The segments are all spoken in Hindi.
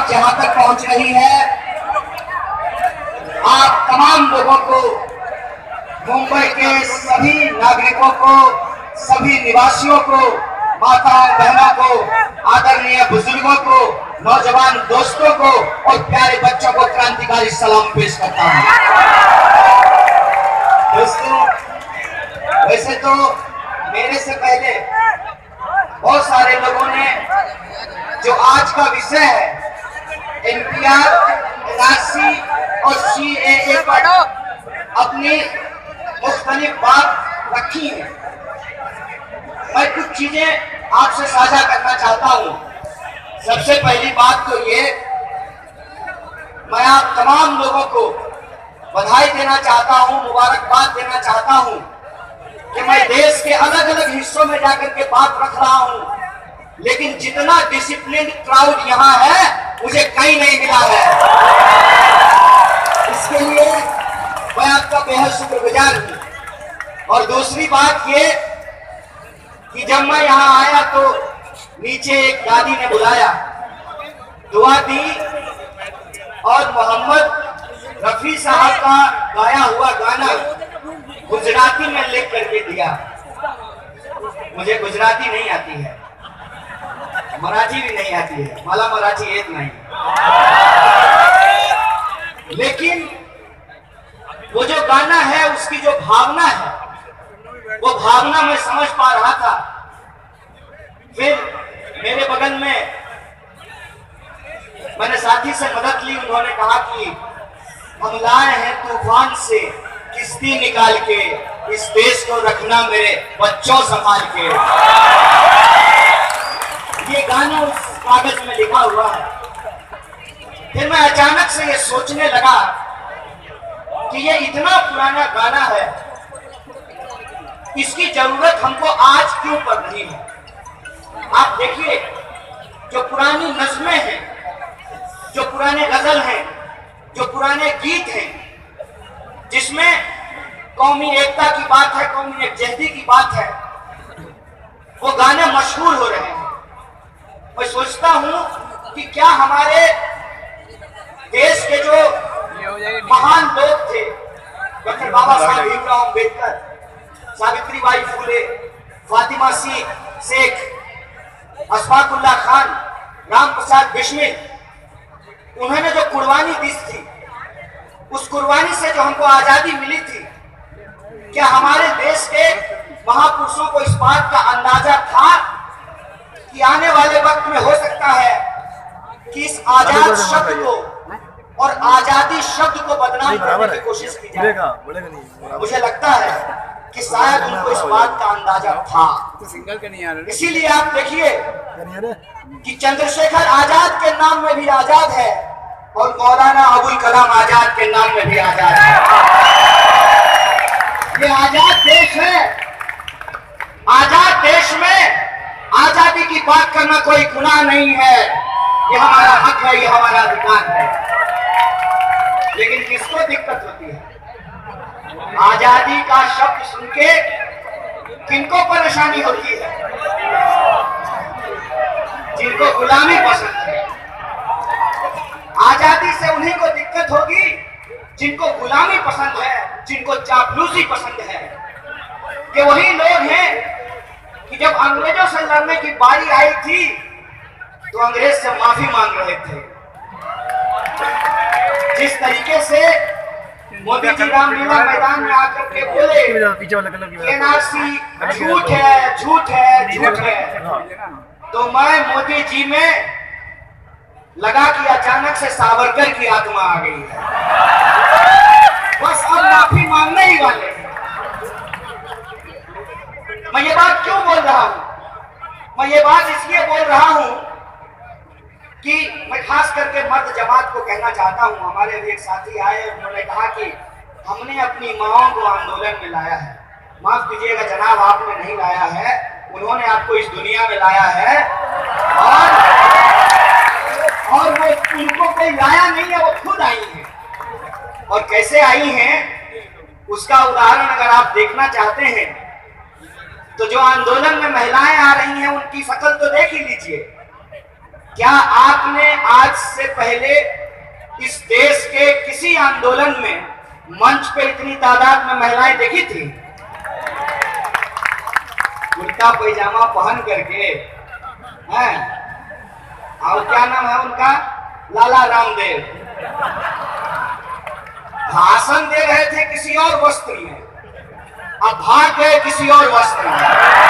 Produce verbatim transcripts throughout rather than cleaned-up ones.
जहां तक पहुंच रही है, आप तमाम लोगों को, मुंबई के सभी नागरिकों को, सभी निवासियों को, माताओं बहनों को, आदरणीय बुजुर्गों को, नौजवान दोस्तों को और प्यारे बच्चों को क्रांतिकारी सलाम पेश करता हूं। दोस्तों, वैसे तो मेरे से पहले बहुत सारे लोगों ने जो आज का विषय है एनपीआर, एनआरसी और सीएए पर अपनी मुख्तलिफ बात रखी है। मैं कुछ चीजें आपसे साझा करना चाहता हूं। सबसे पहली बात तो ये, मैं आप तमाम लोगों को बधाई देना चाहता हूं, मुबारकबाद देना चाहता हूं कि मैं देश के अलग अलग हिस्सों में जाकर के बात रख रहा हूं, लेकिन जितना डिसिप्लिन क्राउड यहाँ है मुझे कहीं नहीं मिला है। इसके लिए मैं आपका बेहद शुक्रगुजार हूं। और दूसरी बात ये कि जब मैं यहाँ आया तो नीचे एक दादी ने बुलाया, दुआ दी और मोहम्मद रफी साहब का गाया हुआ गाना गुजराती में लिख करके दिया। मुझे गुजराती नहीं आती है, मराठी भी नहीं आती है, मला मराठी येत नहीं, लेकिन वो जो गाना है उसकी जो भावना है वो भावना मैं समझ पा रहा था। फिर मेरे बगल में मैंने साथी से मदद ली, उन्होंने कहा कि हम लाए हैं तूफान से किश्ती निकाल के, इस देश को रखना मेरे बच्चों संभाल के। ये गाना उस कागज में लिखा हुआ है। फिर मैं अचानक से ये सोचने लगा कि ये इतना पुराना गाना है, इसकी जरूरत हमको आज क्यों पड़ रही है। आप देखिए, जो पुरानी नज़्में हैं, जो पुराने गजल हैं, जो पुराने गीत हैं, जिसमें कौमी एकता की बात है, कौमी एकजहती की बात है, वो गाने मशहूर हो रहे हैं। मैं सोचता हूं कि क्या हमारे देश के जो महान लोग थे, डॉक्टर बाबा साहब भीमराव अम्बेडकर, सावित्रीबाई फुले, फातिमा सी शेख, अशफाकुल्लाह खान, राम प्रसाद बिस्मिल, उन्होंने जो कुर्बानी दी थी, उस कुर्बानी से जो हमको आजादी मिली थी, क्या हमारे देश के महापुरुषों को इस बात का अंदाजा था कि आने वाले वक्त में हो सकता है कि इस आजाद शब्द को और आजादी शब्द को बदनाम करने की कोशिश की जाए। मुझे लगता है कि शायद उनको इस बात का अंदाजा था। इसीलिए आप देखिए कि चंद्रशेखर आजाद के नाम में भी आजाद है और मौलाना अबुल कलाम आजाद के नाम में भी आजाद है। ये आजाद देश है। आजाद देश में आजादी की बात करना कोई गुनाह नहीं है, ये हमारा हक है, ये हमारा अधिकार है। लेकिन किसको दिक्कत होती है? आजादी का शब्द सुन के किनको परेशानी होती है? जिनको गुलामी पसंद है। आजादी से उन्हीं को दिक्कत होगी जिनको गुलामी पसंद है, जिनको चापलूसी पसंद है। कि वही लोग हैं कि जब अंग्रेजों से लड़ने की बारी आई थी तो अंग्रेज से माफी मांग रहे थे। जिस तरीके से मोदी जी रामलीला मैदान में आकर के बोले एनआरसी झूठ है, झूठ है, झूठ है, तो मैं मोदी जी में लगा कि अचानक से सावरकर की आत्मा आ गई है, बस अब माफी मांगने ही वाले हैं। मैं ये बात क्यों बोल रहा हूं? मैं ये बात इसलिए बोल रहा हूं कि मैं खास करके मर्द जमात को कहना चाहता हूं। हमारे भी एक साथी आए, उन्होंने कहा कि हमने अपनी माओं को आंदोलन में लाया है। माफ कीजिएगा जनाब, आपने नहीं लाया है, उन्होंने आपको इस दुनिया में लाया है और और वो उनको कोई लाया नहीं है, वो खुद आई हैं। और कैसे आई हैं उसका उदाहरण अगर आप देखना चाहते हैं तो जो आंदोलन में महिलाएं आ रही हैं उनकी शक्ल तो देख ही लीजिए। क्या आपने आज से पहले इस देश के किसी आंदोलन में मंच पे इतनी तादाद में महिलाएं देखी थी? कुर्ता पैजामा पहन करके हैं, और क्या नाम है उनका, लाला रामदेव, भाषण दे रहे थे किसी और वस्त्र में, अब भाग गए किसी और वस्त्र में।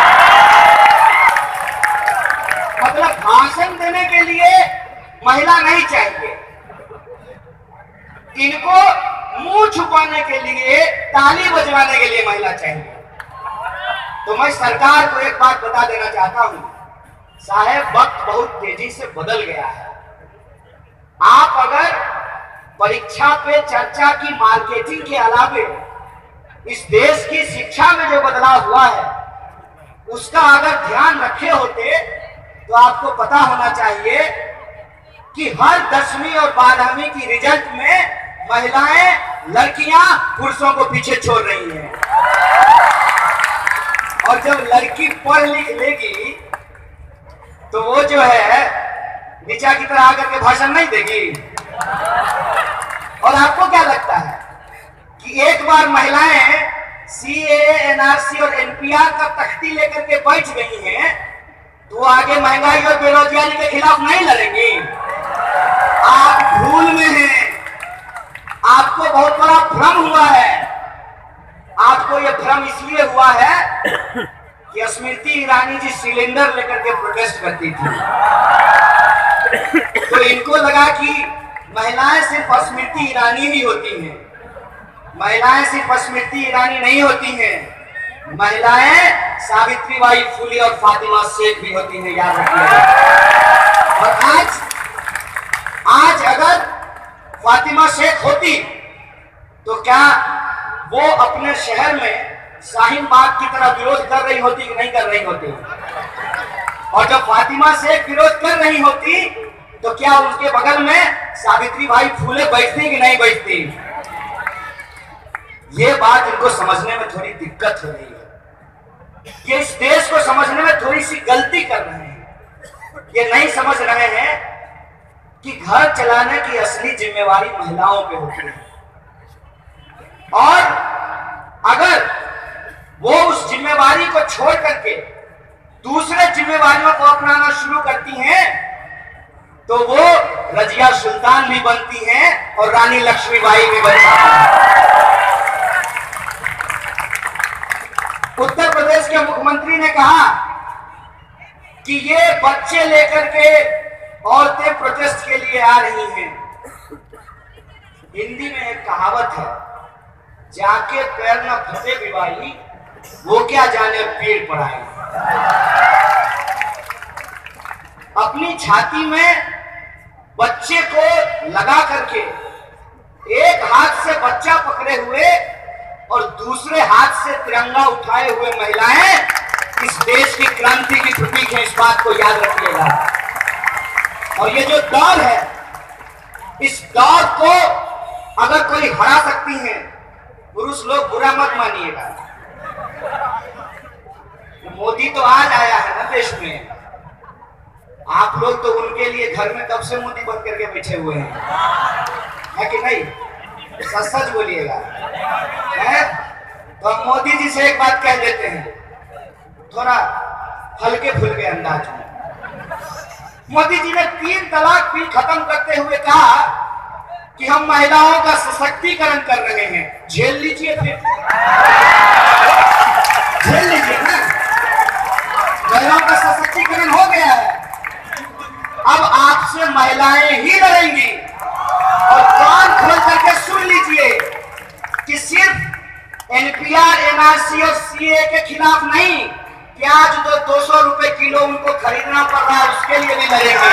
मतलब भाषण देने के लिए महिला नहीं चाहिए, इनको मुंह छुपाने के लिए, ताली बजवाने के लिए महिला चाहिए। तो मैं सरकार को एक बात बता देना चाहता हूं, साहब वक्त बहुत तेजी से बदल गया है। आप अगर परीक्षा पे चर्चा की मार्केटिंग के अलावे इस देश की शिक्षा में जो बदलाव हुआ है उसका अगर ध्यान रखे होते तो आपको पता होना चाहिए कि हर दसवीं और बारहवीं की रिजल्ट में महिलाएं, लड़कियां पुरुषों को पीछे छोड़ रही हैं। और जब लड़की पढ़ लिख लेगी तो वो जो है नीचा की तरह आकर के भाषण नहीं देगी। और आपको क्या लगता है कि एक बार महिलाएं सीए, एनआरसी और एनपीआर का तख्ती लेकर के बैठ गई हैं तो आगे महंगाई और बेरोजगारी के खिलाफ नहीं लड़ेंगी? आप भूल में हैं, आपको बहुत बड़ा भ्रम हुआ है। आपको यह भ्रम इसलिए हुआ है कि स्मृति ईरानी जी सिलेंडर लेकर के प्रोटेस्ट करती थी, तो इनको लगा कि महिलाएं सिर्फ स्मृति ईरानी ही होती हैं। महिलाएं सिर्फ स्मृति ईरानी नहीं होती हैं, महिलाएं सावित्रीबाई फुले और फातिमा शेख भी होती हैं, याद रखिएगा। और आज आज अगर फातिमा शेख होती तो क्या वो अपने शहर में शाहीन बाग की तरह विरोध कर रही होती कि नहीं कर रही होती? और जब फातिमा शेख विरोध कर रही होती तो क्या उसके बगल में सावित्रीबाई फुले बैठती कि नहीं बैठती? ये बात इनको समझने में थोड़ी दिक्कत हो रही है, ये इस देश को समझने में थोड़ी सी गलती कर रहे हैं। ये नहीं समझ रहे हैं कि घर चलाने की असली जिम्मेवारी महिलाओं पे होती है, और अगर वो उस जिम्मेवारी को छोड़ करके दूसरे जिम्मेवारियों को अपनाना शुरू करती हैं तो वो रजिया सुल्तान भी बनती हैं और रानी लक्ष्मीबाई भी बन जाती हैं। उत्तर प्रदेश के मुख्यमंत्री ने कहा कि ये बच्चे लेकर के औरतें प्रोटेस्ट के लिए आ रही हैं। हिंदी में एक कहावत है, जाके पैर न फंसे बिवाई, वो क्या जाने पेड़ पड़ाए। अपनी छाती में बच्चे को लगा करके एक हाथ से बच्चा पकड़े हुए और दूसरे हाथ से तिरंगा उठाए हुए महिलाएं इस देश की क्रांति की प्रतीक है, इस बात को याद रखिएगा। और ये जो दौर है, इस दौर को अगर कोई हरा सकती है, पुरुष लोग बुरा मत मानिएगा, मोदी तो आज आया है ना देश में, आप लोग तो उनके लिए घर में कब से मोदी बन करके बैठे हुए हैं, है कि नहीं? सच सच बोलिएगा। तो हम मोदी जी से एक बात कह देते हैं, थोड़ा हल्के फुल्के अंदाज में। मोदी जी ने तीन तलाक बिल खत्म करते हुए कहा कि हम महिलाओं का सशक्तिकरण कर रहे हैं। झेल लीजिए, फिर झेल लीजिए ना, महिलाओं का सशक्तिकरण हो गया है। अब आपसे महिलाएं ही लड़ेंगी। और कान खोल करके सुन लीजिए कि सिर्फ एनपीआर, एनआरसी और सीए के खिलाफ नहीं, प्याज तो दो सौ रुपए किलो उनको खरीदना पड़ रहा है, उसके लिए भी लड़ेंगे।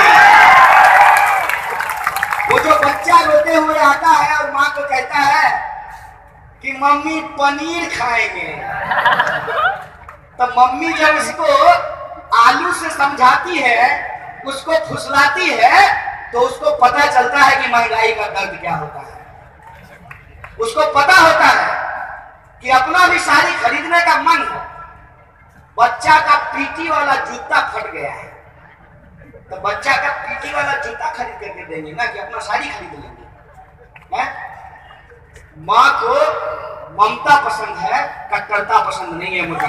वो जो बच्चा रोते हुए आता है और माँ को कहता है कि मम्मी पनीर खाएंगे, तो मम्मी जब उसको आलू से समझाती है, उसको फुसलाती है, तो उसको पता चलता है कि महंगाई का दर्द क्या होता है। उसको पता होता है कि अपना भी साड़ी खरीदने का मन है, बच्चा का पीटी वाला जूता फट गया है, तो बच्चा का पीटी वाला जूता खरीद करके देंगे ना कि अपना साड़ी खरीद लेंगे। है माँ को ममता पसंद है, कट्टरता पसंद नहीं है मोदी।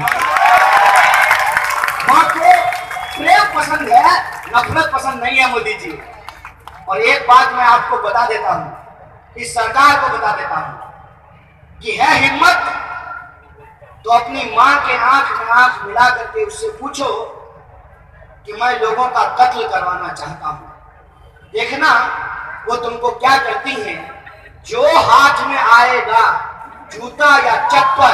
माँ को प्रेम पसंद है, नफरत पसंद नहीं है मोदी जी। और एक बात मैं आपको बता देता हूं, इस सरकार को बता देता हूं कि है हिम्मत तो अपनी माँ के आंख में आंख मिला करके उससे पूछो कि मैं लोगों का कत्ल करवाना चाहता हूं। देखना वो तुमको क्या करती हैं। जो हाथ में आएगा जूता या चप्पल,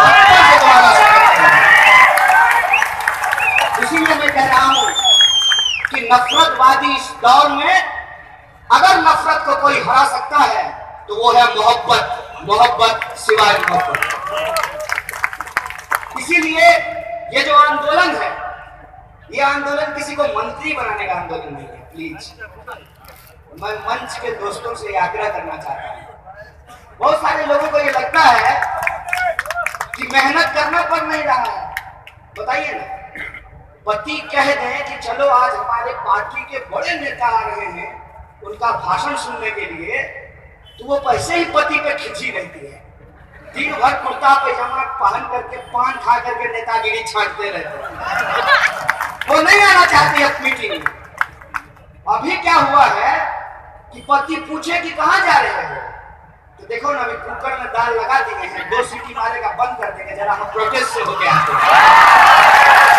इसीलिए मैं कह रहा हूं कि नफरतवादी इस दौर में अगर नफरत को कोई हरा सकता है तो वो है मोहब्बत, मोहब्बत सिवाय मोहब्बत। इसीलिए ये जो आंदोलन है, ये आंदोलन किसी को मंत्री बनाने का आंदोलन नहीं है। प्लीज, मैं मंच के दोस्तों से आग्रह करना चाहता हूं। बहुत सारे लोगों को ये लगता है कि मेहनत करना पड़ नहीं रहा है। बताइए ना, पति कह दें कि चलो आज हमारे पार्टी के बड़े नेता आ रहे हैं उनका भाषण सुनने के लिए, तो वो पैसे ही पति पे खिंची रहती है। दिन भर कुर्ता पैजामा पहन करके पान खा करके नेतागिरी छांटते रहते हैं। वो नहीं आना चाहती है मीटिंग में। अभी क्या हुआ है कि पति पूछे कि कहां जा रहे हो, तो देखो ना, अभी कुकर में दाल लगा दिए हैं, दो सीटी मारेगा बंद कर देंगे, जरा हम प्रोटेस्ट से होके आते हैं।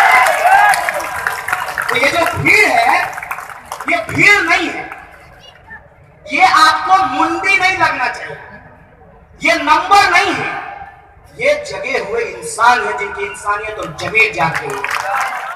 तो ये जो भीड़ है, ये भीड़ नहीं है, ये आपको मुंडी नहीं लगना चाहिए, ये नंबर नहीं है, ये जगे हुए इंसान है जिनकी इंसानियत और जमीर जाके